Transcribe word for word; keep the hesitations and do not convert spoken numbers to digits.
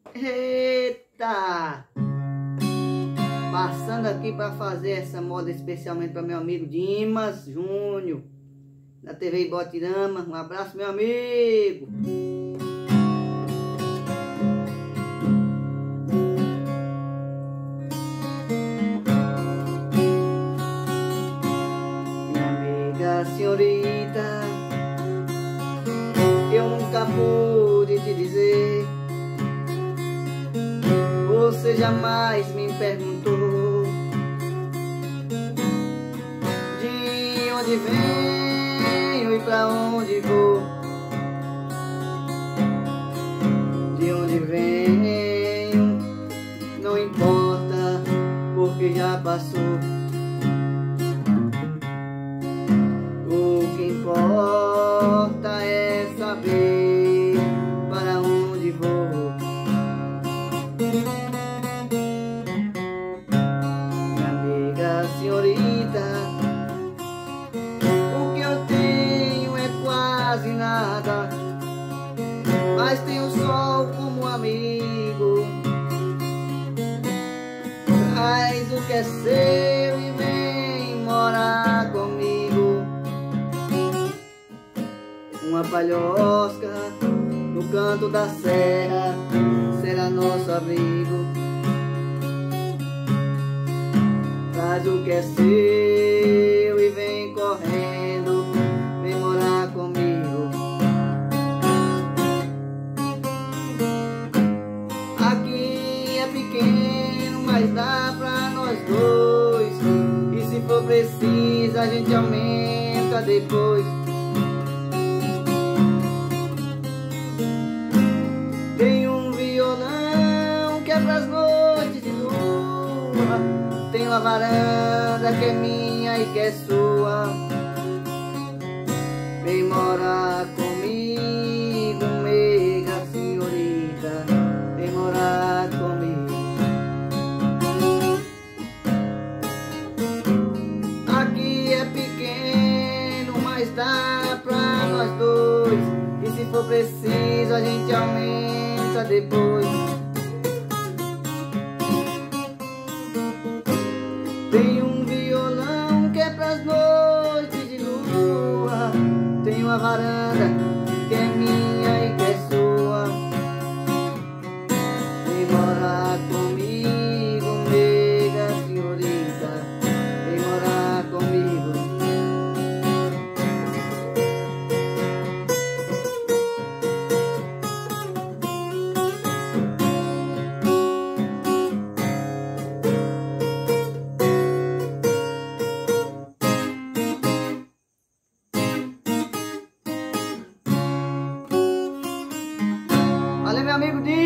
Eita! Passando aqui para fazer essa moda especialmente para meu amigo Dimas Júnior, da T V Ibotirama. Um abraço, meu amigo! Minha amiga senhorita, eu nunca pude te dizer. Você jamais me perguntou de onde venho e pra onde vou. De onde venho não importa, porque já passou. O que importa é saber para onde vou. Senhorita, o que eu tenho é quase nada, mas tenho o sol como amigo. Traz o que é seu e vem morar comigo. Uma palhosca no canto da serra será nosso abrigo. Traz o que é seu e vem correndo, vem morar comigo. Aqui é pequeno, mas dá pra nós dois. E se for preciso a gente aumenta depois. Tem um violão que é pras noites de lua. Tem uma varanda que é minha e que é sua. Vem morar comigo, meiga senhorita. Vem morar comigo. Aqui é pequeno, mas dá pra nós dois. E se for preciso a gente aumenta depois. Tem um violão que é pras noites de lua. Tem uma varanda que é minha e que é sua. Vem morar comigo, meiga senhorita. Vem morar comigo. Valeu, meu amigo Dimas.